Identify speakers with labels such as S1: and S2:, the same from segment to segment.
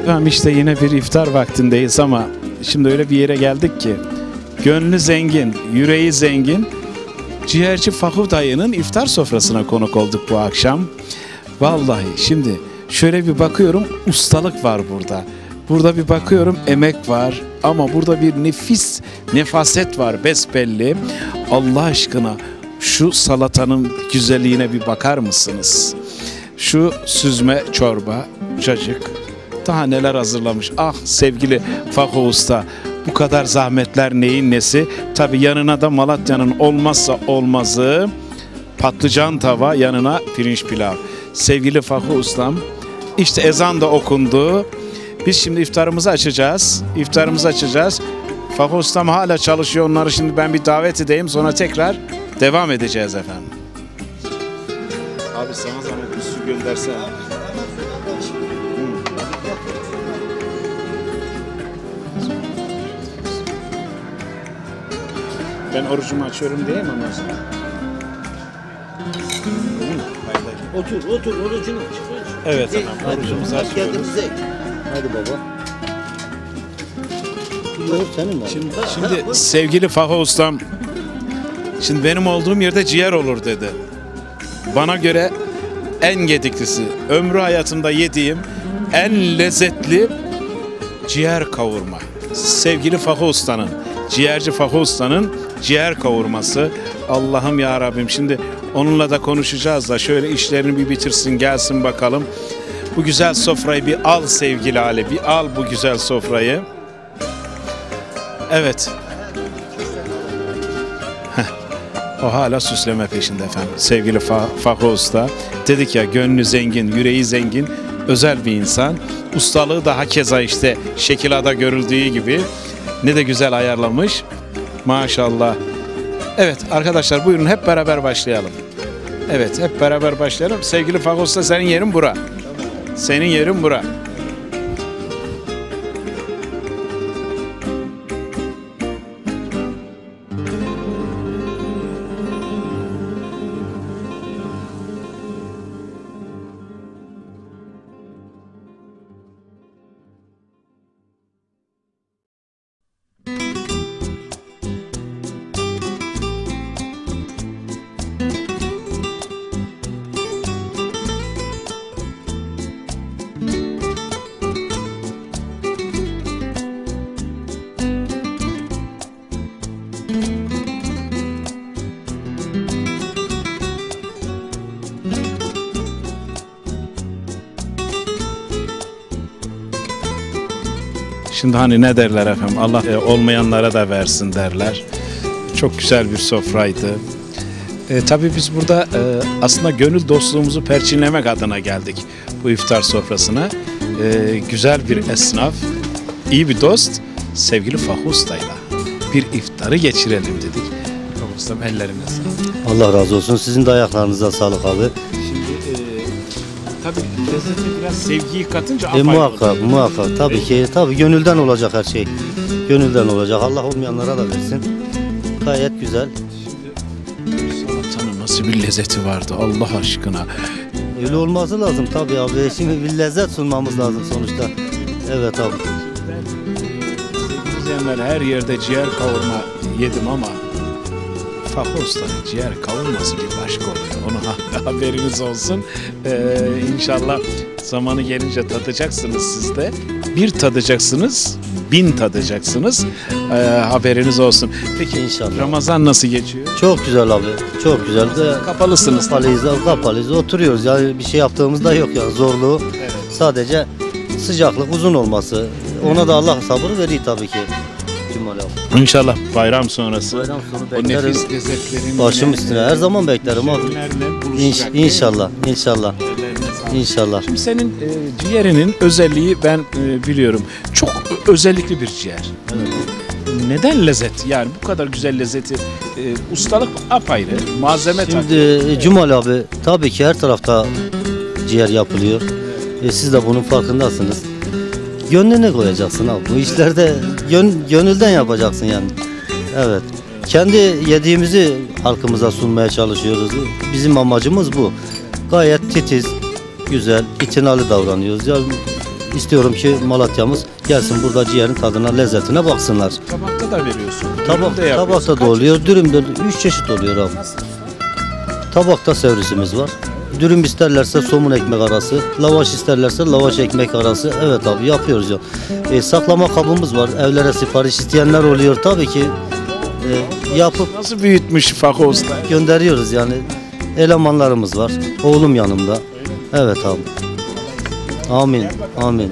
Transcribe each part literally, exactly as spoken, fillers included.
S1: Tamam, işte yine bir iftar vaktindeyiz ama şimdi öyle bir yere geldik ki gönlü zengin, yüreği zengin ciğerci Fakhu dayının iftar sofrasına konuk olduk bu akşam. Vallahi şimdi şöyle bir bakıyorum, ustalık var burada. Burada bir bakıyorum, emek var ama burada bir nefis nefaset var besbelli. Allah aşkına şu salatanın güzelliğine bir bakar mısınız? Şu süzme çorba, cacık, daha neler hazırlamış. Ah sevgili Fakhu Usta, bu kadar zahmetler neyin nesi? Tabii yanına da Malatya'nın olmazsa olmazı patlıcan tava, yanına pirinç pilav. Sevgili Fakhu Ustam, işte ezan da okundu. Biz şimdi iftarımızı açacağız. İftarımızı açacağız. Fakhu Ustam hala çalışıyor. Onları şimdi ben bir davet edeyim. Sonra tekrar devam edeceğiz efendim. Abi sana zahmet bir su gönderse. Ben orucumu açıyorum değil mi ondan sonra?
S2: Otur, otur, orucunu.
S1: Evet efendim, orucumuzu açıyoruz.
S2: Hadi baba. Yok senin var.
S1: Şimdi, şimdi sevgili Fakhu Ustam, şimdi benim olduğum yerde ciğer olur dedi. Bana göre en gediklisi, ömrü hayatımda yediğim en lezzetli ciğer kavurma. Sevgili Fakhu Usta'nın, ciğerci Fakhu Usta'nın ciğer kavurması. Allah'ım ya Rabbim, şimdi onunla da konuşacağız da şöyle işlerini bir bitirsin, gelsin bakalım. Bu güzel sofrayı bir al sevgili Ali, bir al bu güzel sofrayı. Evet. Heh. O hala süsleme peşinde efendim. Sevgili Fakhu Usta. Dedik ya, gönlü zengin, yüreği zengin, özel bir insan. Ustalığı da hakeza işte şekilada görüldüğü gibi ne de güzel ayarlamış. Maşallah. Evet arkadaşlar, buyurun hep beraber başlayalım. Evet, hep beraber başlayalım. Sevgili Fakhu Usta, senin yerin bura. Senin yerin bura. Şimdi hani ne derler efendim, Allah e, olmayanlara da versin derler. Çok güzel bir sofraydı. E, tabii biz burada e, aslında gönül dostluğumuzu perçinlemek adına geldik bu iftar sofrasına. E, güzel bir esnaf, iyi bir dost, sevgili Fakhu Usta'yla bir iftarı geçirelim dedik. Fakhu Usta'm, ellerine sağlık.
S2: Allah razı olsun. Sizin de ayaklarınıza sağlık abi.
S1: Şimdi e, tabii lezzete biraz sevgiyi katınca
S2: E, muhakkak, muhakkak. Tabii ki, tabii gönülden olacak her şey. Gönülden olacak. Allah olmayanlara da versin. Gayet güzel.
S1: Şimdi salatanın nasıl bir lezzeti vardı Allah aşkına.
S2: Öyle olması lazım tabii abi. Şimdi bir lezzet sunmamız lazım sonuçta. Evet abi.
S1: Sevgili izleyenler, her yerde ciğer kavurma yedim ama Fakhu Usta'nın ciğer kavurması bir başka oluyor. Ona haberiniz olsun. Ee, İnşallah zamanı gelince tadacaksınız siz de. Bir tadacaksınız, bin tadacaksınız. Ee, haberiniz olsun. Peki
S2: İnşallah.
S1: Ramazan nasıl geçiyor?
S2: Çok güzel abi. Çok güzel. De,
S1: Kapalısınız.
S2: Kapalıyız, kapalıyız. Oturuyoruz. Yani bir şey yaptığımız da yok yani zorluğu.
S1: Evet.
S2: Sadece sıcaklık uzun olması. Ona da Allah sabır veriyor tabii ki. Cemal abi.
S1: İnşallah bayram sonrası.
S2: Bayram sonu
S1: O
S2: beklerim.
S1: nefis lezzetlerin
S2: Başım üstüne her zaman beklerim abi. İnş, inşallah, inşallah, inşallah.
S1: Şimdi senin e, ciğerinin özelliği ben e, biliyorum. Çok özellikli bir ciğer.
S2: Evet.
S1: Neden lezzet? Yani bu kadar güzel lezzeti, e, ustalık apayrı, malzeme
S2: Şimdi
S1: takıyor.
S2: e, Cemal abi tabii ki her tarafta ciğer yapılıyor. E, siz de bunun farkındasınız. Gönlüne koyacaksın abi. Bu işlerde gön, gönülden yapacaksın yani. Evet. Kendi yediğimizi halkımıza sunmaya çalışıyoruz. Bizim amacımız bu. Gayet titiz, güzel, itinalı davranıyoruz. Ya İstiyorum ki Malatya'mız gelsin burada ciğerin tadına, lezzetine baksınlar.
S1: Tabakta da veriyorsun.
S2: Tabak,
S1: Dürüm de yapıyorsun.
S2: tabakta da
S1: Kaç
S2: oluyor, dürümde üç çeşit oluyor abi. Tabakta servisimiz var. Dürüm isterlerse somun ekmek arası, lavaş isterlerse lavaş ekmek arası. Evet abi yapıyoruz ya. E, saklama kabımız var. Evlere sipariş isteyenler oluyor. Tabii ki e, yapıp
S1: Nasıl büyütmüş Fakı Usta?
S2: gönderiyoruz yani. Elemanlarımız var. Oğlum yanımda. Evet abi. Amin. Amin.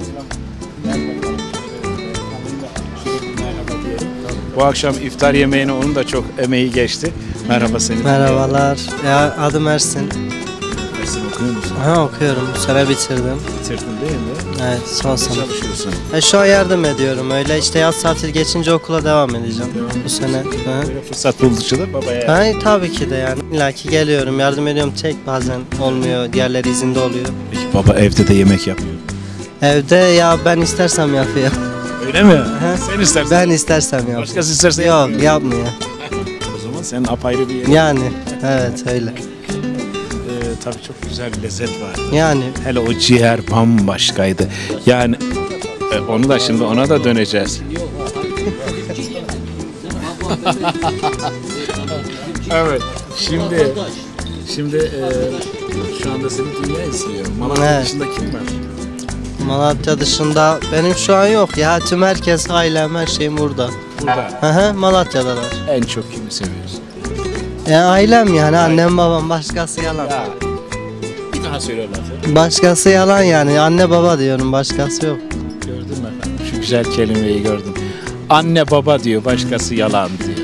S1: Bu akşam iftar yemeğine onun da çok emeği geçti. Merhaba senin.
S3: Merhabalar. Ya adım Ersin.
S1: Dersin okuyor musun?
S3: Ha okuyorum. Bu sene bitirdim.
S1: Bitirdin değil mi?
S3: Evet son sınıf.
S1: Çalışıyorsun.
S3: E, şu an yardım ediyorum öyle. İşte yaz tatil geçince okula devam edeceğim bu sene. Ha.
S1: Böyle fırsat buldukça da babaya.
S3: Ha, tabii ki de yani. İlla ki geliyorum, yardım ediyorum. Tek bazen olmuyor. Diğerleri izinde oluyor.
S1: Peki baba evde de yemek yapıyor.
S3: Evde ya ben istersem yapıyor.
S1: Öyle mi?
S3: He.
S1: Sen istersen.
S3: Ben istersem yapıyor.
S1: Başkası isterse
S3: Yok yapmıyor.
S1: O zaman senin apayrı bir yerin.
S3: Yani evet öyle.
S1: Ee, tabii çok güzel bir lezzet var.
S3: Yani
S1: Hele o ciğer bambaşkaydı. Yani e, onu da şimdi ona da döneceğiz. Evet. Şimdi şimdi e, şu anda seni dünya izliyor. Malatya
S3: Evet.
S1: dışında kim var?
S3: Malatya dışında benim şu an yok ya. Tüm herkes, ailem, her şeyim burada.
S1: Burada.
S3: Hı hı, Malatya'dalar.
S1: En çok kimi seviyorsun?
S3: Ya ailem yani annem babam, başkası yalan.
S1: Bir daha söyle lafı.
S3: Başkası yalan yani, anne baba diyorum, başkası yok.
S1: Gördün mü efendim? Şu güzel kelimeyi gördüm. Anne baba diyor, başkası yalan diyor.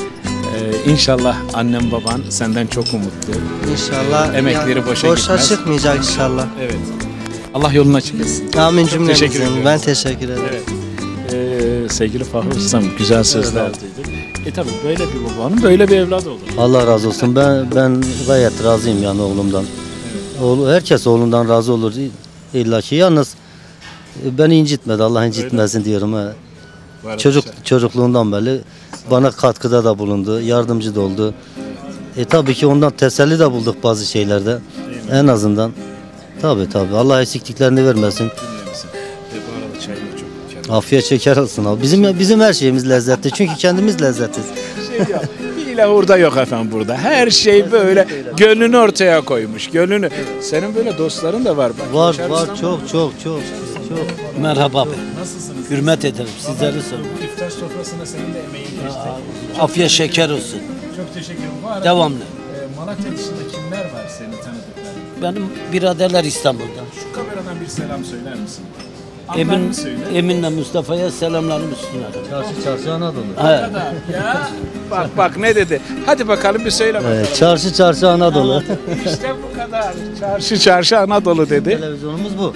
S1: Ee, inşallah annem baban senden çok umutlu.
S3: İnşallah
S1: Emekleri boşa
S3: boşa
S1: gitmez.
S3: çıkmayacak inşallah.
S1: Evet. Allah yolunu açık etsin.
S3: Amin
S1: Çok teşekkür
S3: cümlemizin.
S1: ediyorum.
S3: Ben teşekkür ederim.
S1: Evet. Ee, sevgili Fahri Ustam güzel sözler duyduk. E tabi böyle bir babanın böyle bir evladı olur.
S2: Allah razı olsun. Ben ben gayet razıyım yani oğlumdan. Oğlu, herkes oğlundan razı olur illa ki. Yalnız e, beni incitmedi. Allah incitmesin diyorum. Ha.
S1: Bu arada
S2: Çocuk
S1: şey-
S2: çocukluğundan beri bana katkıda da bulundu, yardımcı da oldu. E tabii ki ondan teselli de bulduk bazı şeylerde. En azından. Tabii tabii. Allah eksikliklerini vermesin.
S1: Dinlemişsin. E, bu arada çayın da çok mükemmel.
S2: Afiyet şeker olsun abi. Bizim bizim her şeyimiz lezzetli. Çünkü kendimiz lezzetiz.
S1: Şey yok. Hile hurda yok efendim burada. Her şey böyle gönlünü ortaya koymuş. Gönlünü. Senin böyle dostların da var. Bak,
S2: Var
S1: Yaşar
S2: var
S1: Ustam
S2: çok çok çok çok.
S4: Merhaba abi.
S1: Nasılsınız?
S4: Hürmet ederim. Sizleri sorun.
S1: Bu iftar sofrasında senin de emeğin geçti.
S4: Afiyet şeker olsun.
S1: Çok teşekkür ederim. Bu arada
S4: Devamlı.
S1: e, Malatya dışında kimler var seni tanıdıkları?
S4: Benim biraderler İstanbul'da.
S1: Şu kameradan bir selam söyler misin?
S4: Emin,
S1: Adlarını söyle.
S4: Emin'le Mustafa'ya selamlarımı sunuyorum.
S2: Çarşı çarşı Anadolu.
S4: Evet.
S1: Ya bak bak ne dedi? Hadi bakalım bir söyle bakalım.
S2: Evet, çarşı çarşı Anadolu.
S1: İşte bu kadar. Çarşı çarşı Anadolu dedi.
S2: Televizyonumuz bu.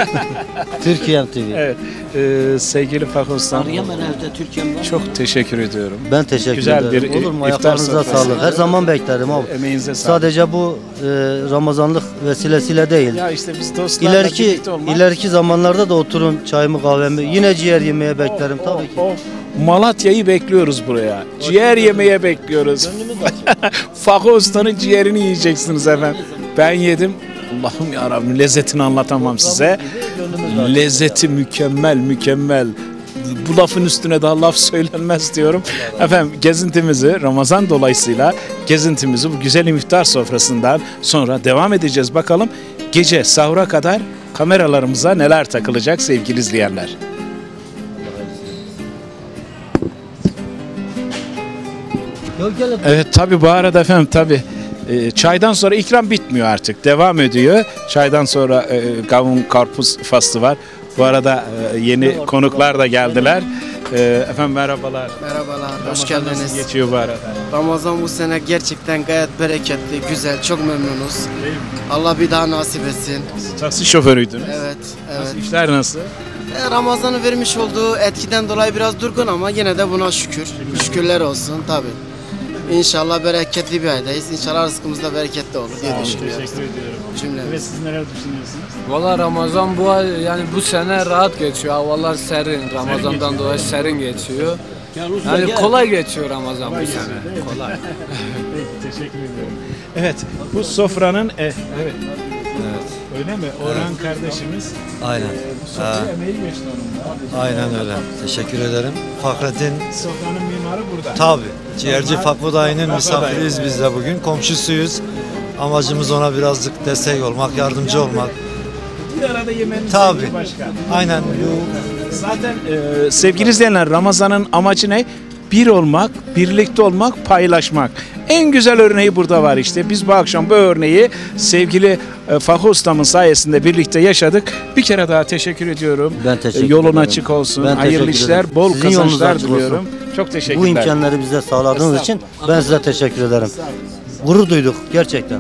S2: Türkiye T V.
S1: Evet. E, sevgili Fakı Ustam
S4: Arıyaman evde Türkiye'm var.
S1: çok teşekkür ediyorum.
S2: Ben teşekkür
S1: Güzel
S2: ederim.
S1: bir
S2: Olur mu?
S1: iftar
S2: Ayaklarınıza
S1: sofrası.
S2: sağlık. Her zaman beklerim abi.
S1: Emeğinize sağlık.
S2: Sadece bu e, Ramazanlık vesilesiyle değil.
S1: Ya işte biz dostlarla
S2: İleriki
S1: birlikte olmak.
S2: ileriki zamanlarda da oturun çayımı kahvemi. Yine ciğer yemeye beklerim
S1: Oh,
S2: tabii
S1: oh,
S2: ki.
S1: oh. Malatya'yı bekliyoruz buraya. Ciğer yemeye bekliyoruz. Fakı Usta'nın ciğerini yiyeceksiniz efendim. Ben yedim. Allah'ım yarabbim lezzetini anlatamam size. Lezzeti mükemmel mükemmel. Bu lafın üstüne daha laf söylenmez diyorum. Efendim gezintimizi Ramazan dolayısıyla gezintimizi bu güzel iftar sofrasından sonra devam edeceğiz. Bakalım gece sahura kadar kameralarımıza neler takılacak sevgili izleyenler.
S2: Yok, gel.
S1: Evet tabi bu arada efendim tabi e, çaydan sonra ikram bitmiyor artık devam ediyor. Çaydan sonra e, kavun karpuz faslı var. Bu arada e, yeni konuklar da geldiler. E, efendim merhabalar.
S5: Merhabalar, hoş
S1: Ramazan nasıl
S5: geldiniz.
S1: geçiyor bu arada?
S5: Ramazan bu sene gerçekten gayet bereketli, güzel, çok memnunuz. Allah bir daha nasip etsin.
S1: Taksi şoförüydünüz.
S5: Evet,
S1: Nasıl,
S5: evet.
S1: işler nasıl?
S5: E, Ramazan'ın vermiş olduğu etkiden dolayı biraz durgun ama yine de buna şükür. Şükürler olsun tabi. İnşallah bereketli bir aydayız. İnşallah rızkımız da bereketli olur diye düşünüyoruz.
S1: Teşekkür ediyorum.
S5: Cümlemiz.
S1: Evet siz neler düşünüyorsunuz?
S6: Valla Ramazan bu ay yani bu sene rahat geçiyor. Havalar serin. Ramazan'dan
S1: geçiyor.
S6: dolayı serin geçiyor. Yani kolay geçiyor Ramazan bu sene. Kolay.
S1: Peki teşekkür ediyorum. Evet bu sofranın e, evet. Öyle mi? Orhan kardeşimiz.
S7: Aynen.
S1: Bu sofraya emeği geçti onun da.
S7: Aynen öyle. Teşekkür ederim. Fahrettin
S1: Sofranın mimarı burada.
S7: tabi. Ciğerci Fakut Dayı'nın misafiriyiz biz de bugün. Komşusuyuz. Amacımız ona birazcık destek olmak, yardımcı olmak.
S1: Bir arada yememiz
S7: Tabii.
S1: başka.
S7: Aynen.
S1: Zaten e, sevgili izleyenler, Ramazan'ın amacı ne? Bir olmak, birlikte olmak, paylaşmak. En güzel örneği burada var işte. Biz bu akşam bu örneği sevgili e, Fakut Ustam'ın sayesinde birlikte yaşadık. Bir kere daha teşekkür ediyorum.
S2: Ben teşekkür
S1: E, Yolun
S2: ederim.
S1: açık olsun.
S2: Ben
S1: Hayırlı
S2: teşekkür
S1: işler,
S2: ederim.
S1: bol
S2: Sizin yolunuz
S1: kazançlar
S2: açık olsun.
S1: diliyorum. Çok teşekkürler.
S2: Bu imkanları bize sağladığınız için ben size teşekkür ederim. Gurur duyduk gerçekten.